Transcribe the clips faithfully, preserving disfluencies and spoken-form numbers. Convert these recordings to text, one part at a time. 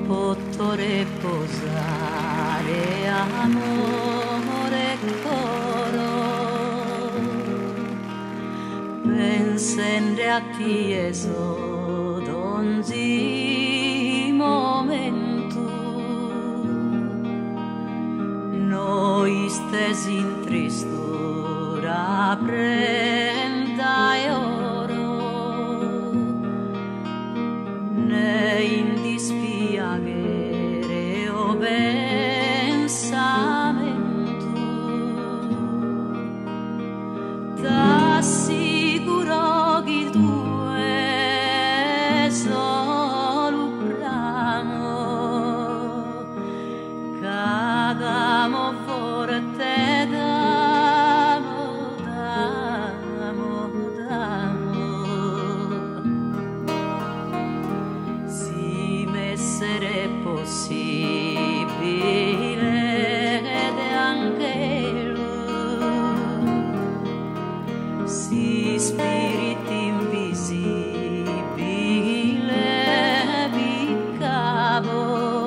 potuto riposare amore coro, pensando a ti eso d'ogni momento, noi stesi in tristura prenda e oro, ne in dispiacere o pensamento, t'assicuro che tu è solo bramo, cadamo forte d'amo, d'amo, d'amo. Si messere possibile ed anche lui, si spiriti invisibile piccavo,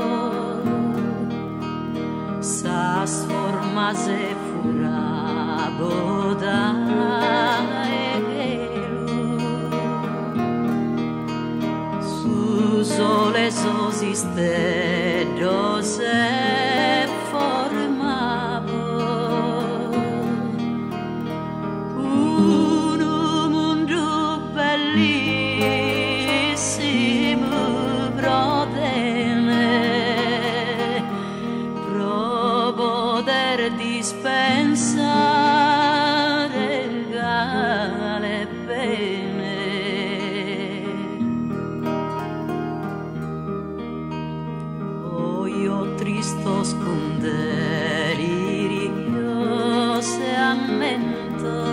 sa sformase furabo da su sole sosiste dose formavo un mondo bellissimo prodene pro poter dispensare gale bene. Io tristos cum delirio se ammento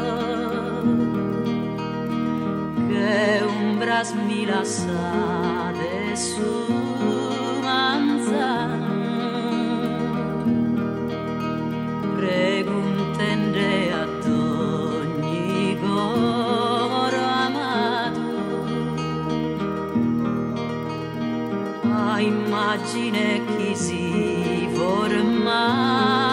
che umbras mi lasciate su manzano, preguntende ad ogni coro amato a immagine chi si forma